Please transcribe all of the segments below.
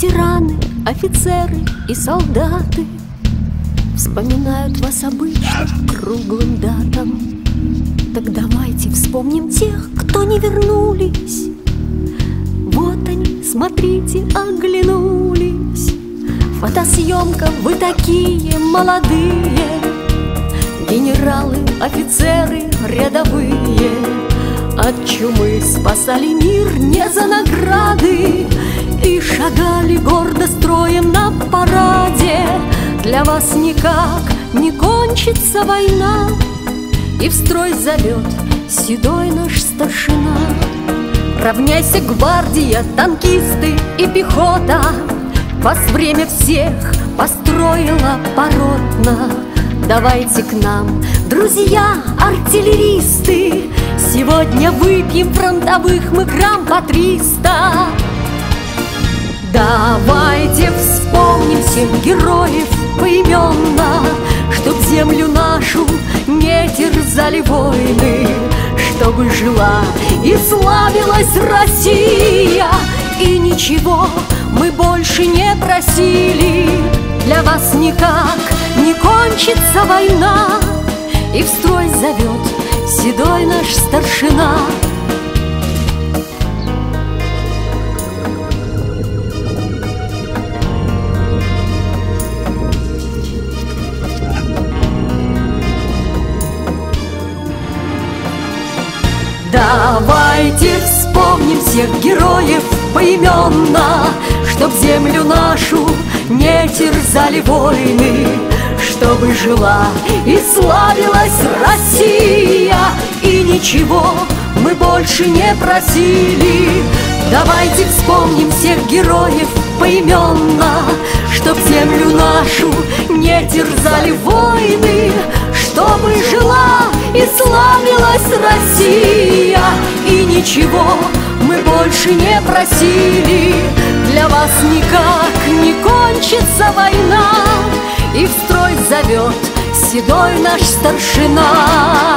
Ветераны, офицеры и солдаты вспоминают вас обычно круглым датам. Так давайте вспомним тех, кто не вернулись. Вот они, смотрите, оглянулись. Фотосъемка, вы такие молодые, генералы, офицеры рядовые. От чумы спасали мир не за награды и шагали гордо строем на параде. Для вас никак не кончится война, и в строй зовет седой наш старшина. Равняйся, гвардия, танкисты и пехота, вас время всех построило поротно. Давайте к нам, друзья, артиллеристы, сегодня выпьем фронтовых мы грамм по 300. Давайте вспомним всех героев поименно, чтоб землю нашу не терзали войны, чтобы жила и славилась Россия. И ничего мы больше не просили, для вас никак не кончится война, и в строй зовет седой наш старшина. Давайте вспомним всех героев поименно, чтоб землю нашу не терзали войны, чтобы жила и славилась Россия. И ничего мы больше не просили. Давайте вспомним всех героев поименно, чтоб землю нашу не терзали войны, чтобы жила и славилась Россия. И ничего мы больше не просили, для вас никак не кончится война, и в строй зовет седой наш старшина.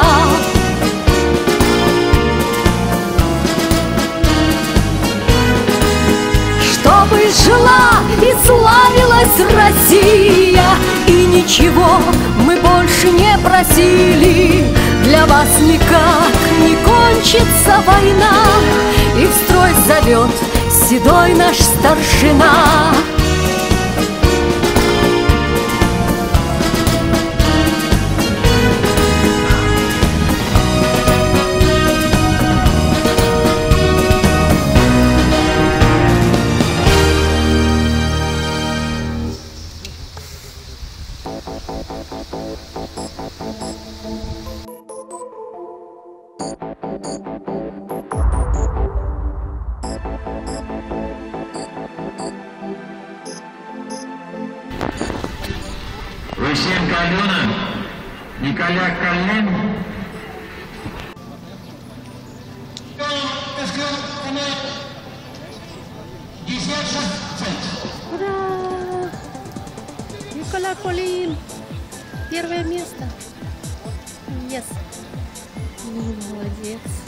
Чтобы жила и славилась Россия. И ничего мы больше не просили, для вас никак не кончится война, и в строй зовет седой наш старшина. Лысенко Алена, Николя Калин. Ура! Николя Колин! Первое место! Yes! Молодец!